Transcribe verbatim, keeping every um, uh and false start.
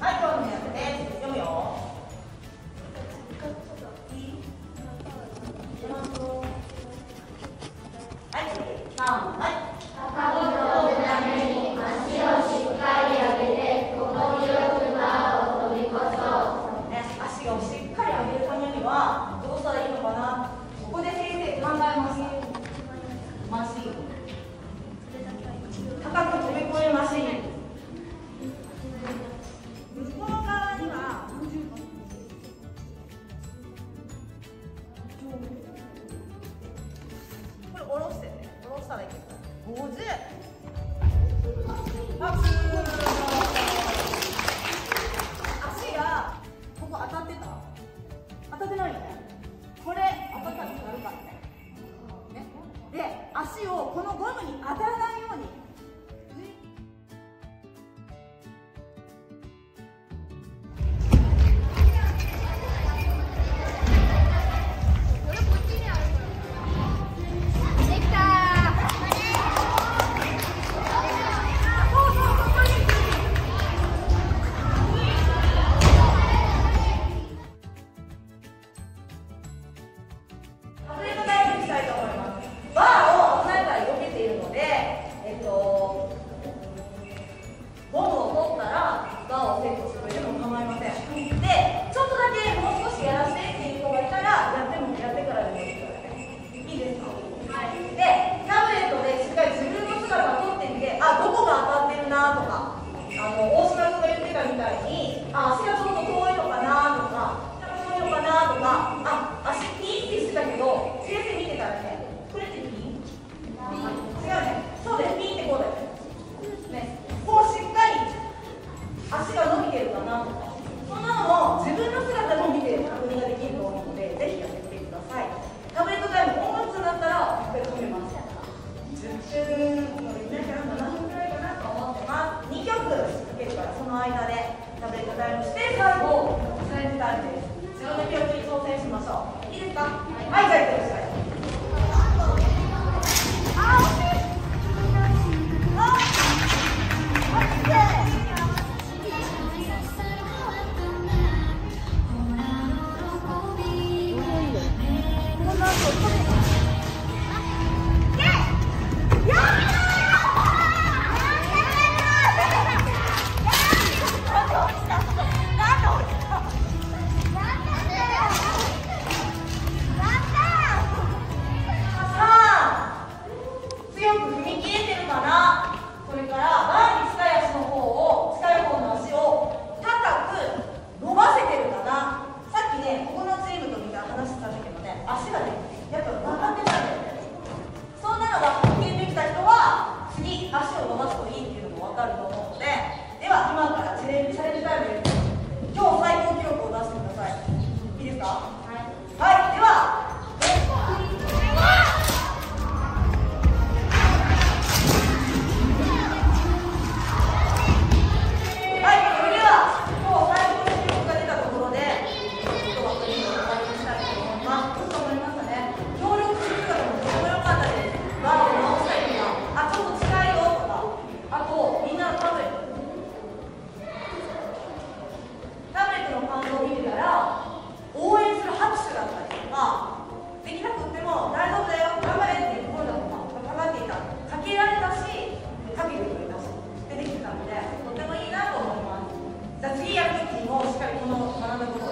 はい、今日の目安です。読むよ。はい、さん、はい。高く飛ぶために足をしっかり上げて、心地よくバーを飛び越そう。ね、足をしっかり上げるためにはどうしたらいいのかな。ここで先生考えます。マシン。高く飛び越えるマシン。向こう側にはこれ下ろしてね。下ろしたらいける。ごじゅう。拍手。足がここ当たってた？当たってないよね。これ当たったらなるからね。ね。で、足をこのゴムに当たらないように。次やるときにもしっかりこの学んだことを